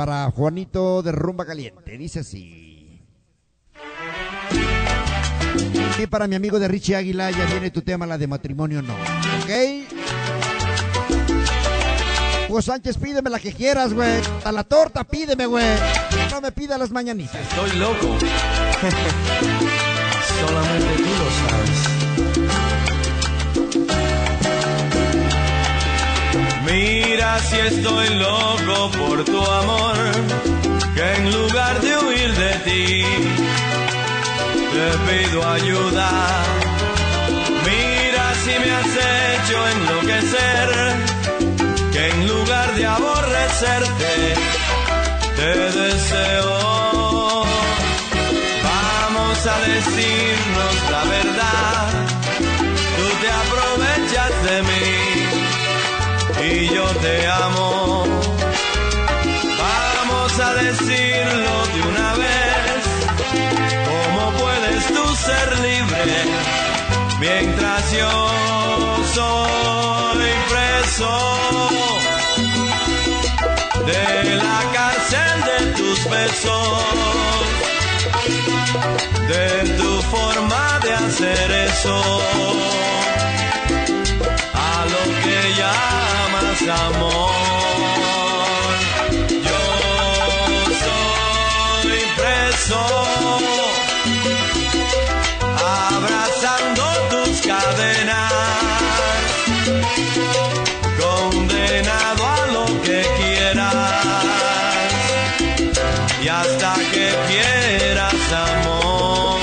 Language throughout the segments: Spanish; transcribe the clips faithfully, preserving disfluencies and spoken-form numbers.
para Juanito de Rumba Caliente. Dice así. Y para mi amigo de Richie Águila, ya viene tu tema, la de matrimonio no. ¿Ok? Hugo Sánchez, pídeme la que quieras, güey. A la torta, pídeme, güey. No me pida las mañanitas. Estoy loco. Solamente tú lo sabes. Mira si estoy loco por tu amor, que en lugar de huir de ti, te pido ayuda. Mira si me has hecho enloquecer, que en lugar de aborrecerte, te deseo. Vamos a decirnos la verdad, tú te aprovechas de mí y yo te amo. Vamos a decirlo de una vez, ¿cómo puedes tú ser libre mientras yo soy preso de la cárcel de tus besos, de tu forma de hacer eso, a lo que llamas amor? Yo soy preso, abrazando tus cadenas, condenado a lo que quieras y hasta que quieras amor.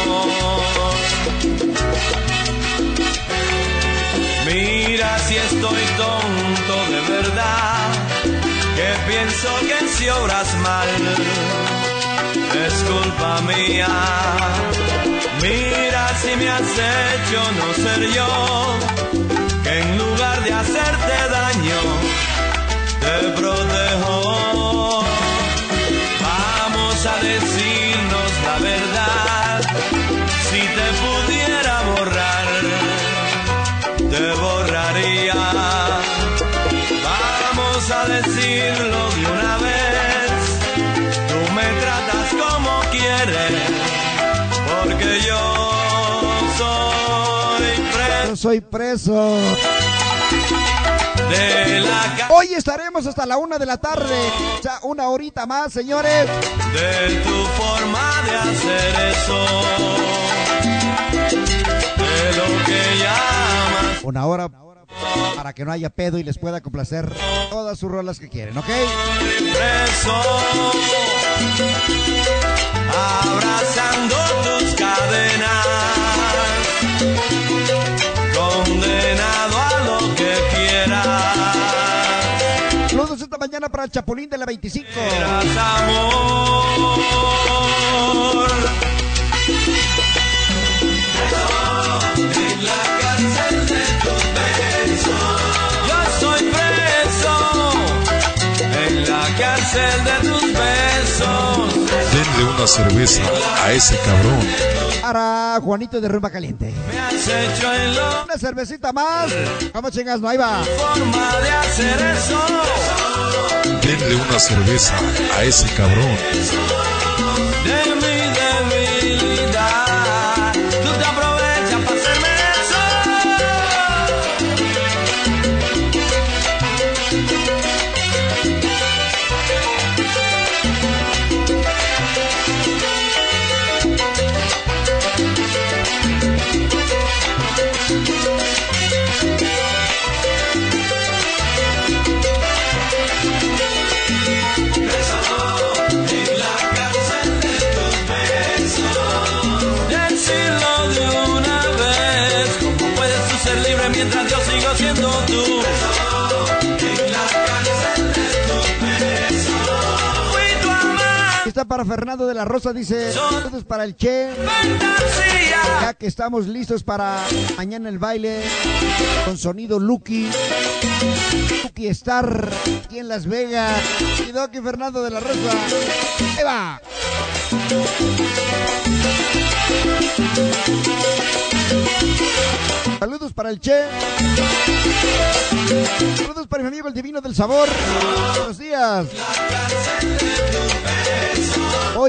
Mira si estoy tonto de verdad, que pienso que si obras mal es culpa mía. Mira si me has hecho no ser yo, que en lugar de hacerte daño te protejo. Vamos a decirnos la verdad, si te pudiera borrar, te borraría. Vamos a decirlo de una vez, tú me tratas como quieres, porque yo soy preso. Yo soy preso. De la Hoy estaremos hasta la una de la tarde. O sea, una horita más, señores. De tu forma de hacer eso, de lo que llamas Una hora para que no haya pedo y les pueda complacer todas sus rolas que quieren, ¿ok? preso, abrazando tus cadenas, condenado a lo que quieras. Saludos esta mañana para el Chapulín de la veinticinco. Quieras amor. En la cárcel de tus besos, yo soy preso. En la cárcel de tus besos, denle una cerveza a ese cabrón. Para Juanito de Rumba Caliente. me has hecho en lo Una cervecita más. ¿Cómo chingas? No, ahí va. forma de hacer eso. Denle una cerveza a ese cabrón. De mi debilidad, tú te aprovechas para hacerme mientras yo sigo siendo tú. En la cárcel de tus besos, fui tu amante. Está para Fernando de la Rosa, dice. Saludos para el Che. Fantasía. Ya que estamos listos para mañana el baile con sonido Lucky. Lucky Star aquí en Las Vegas. Y Doki Fernando de la Rosa. Ahí va. Saludos para el Che. Saludos para mi amigo el Divino del Sabor. Buenos días. La cárcel de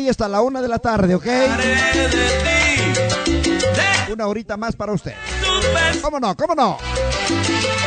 hoy hasta la una de la tarde, ¿ok? Haré de ti, de Una horita más para usted. tu ¿Cómo no? ¿Cómo no?